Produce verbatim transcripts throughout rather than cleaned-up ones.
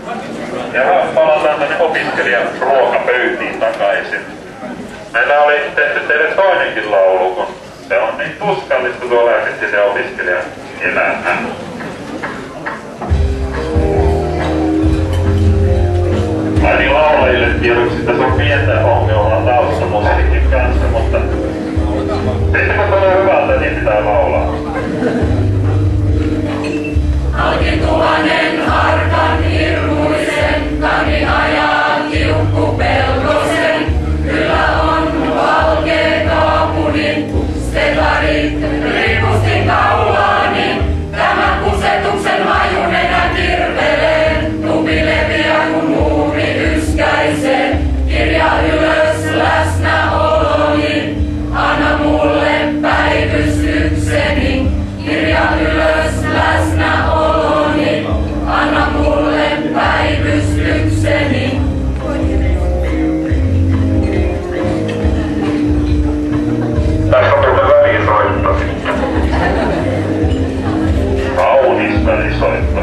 Ja palataan tänne opiskelijan ruokapöytiin takaisin. Meillä oli tehty teille toinenkin laulu, kun se on niin tuskallista tuo lääketieteen opiskelijan elämä. Aini laulajille tiedoksi, että se on pientä ongelmaa taustamusiikin kanssa, mutta sitten kun tulee hyvältä, niin pitää laulaa. Halki tuhannen harkan hirmuisen, kani ajaa kiukku pelkosen. Kyllä on valkee kaupungin, stelarit ripustin kaulaani. Tämä kusetuksen majunenä kirveleen, tupi leviää kun muuri yskäisee. Kirja ylös läsnäoloni, anna mulle päivystykseni. Kirja ylös läsnäoloni, anna mulle päivystykseni. Tässä on muuten välisoitto. Kaunis välisoitto.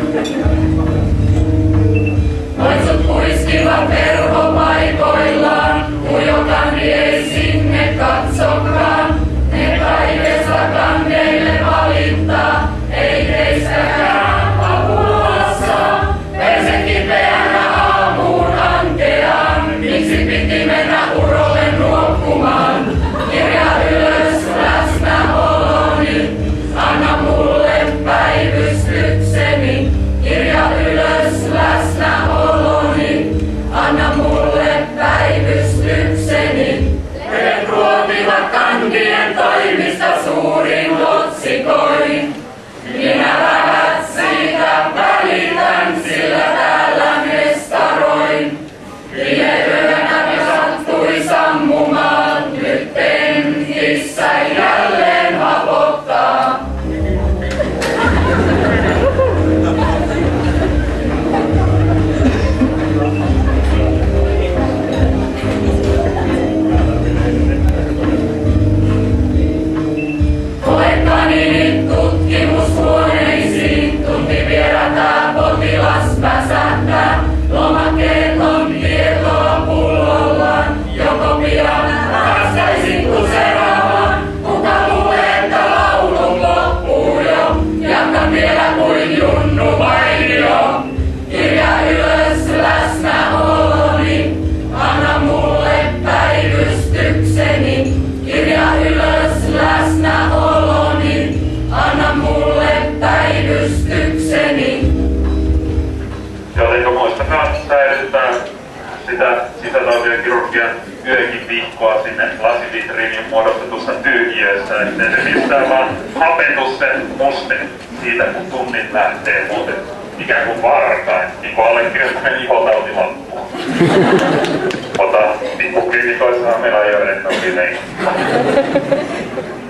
Loitsut puiskivat verhopaikoillaan, ujokandi ei sinne katsokaan. Ne kaikesta kanneille valittaa, ei teistäkään apua saa. Perse kipeänä aamuun ankeaan, miksi piti mennä urolle nuokkumaan? Kirja ylös läsnäoloni, anna mulle päivystykseni. Kirja ylös läsnäoloni, anna mulle päivystykseni. Vedet ruotivat kankien toimista suurin otsikoin. Minä vähät siitä välitän, sillä täällä mestaroin. Viime yönä me sattui sammumaan, nyt tentissä jälleen hapottaa. Koettani tutkimushuoneisiin, tunti vierataan potilas väsähtää. Lomakkeet on tietoa pullollaan, joko pian päästäisin kuseraamaan. Kuka luulee, että laulu loppuu jo, jatkan vielä kuin junnu mainio. Kirja ylös läsnäoloni, anna mulle päivystykseni. Kirja ylös läsnäoloni, anna mulle päivystykseni. Jotenka muistakaa säilyttää sitä sisätautien kirurgian yökin-viikkoa sinne lasivitriinin muodostetussa tyhjiössä, ettei se mistään vaan hapetu sen musten siitä, kun tunnin lähtee muuten ikään kuin varkain, niin kuin allekirjoittaneen ihotauti loppuu. Ota, pikkuklinikoissahan meillä on jo ennen toki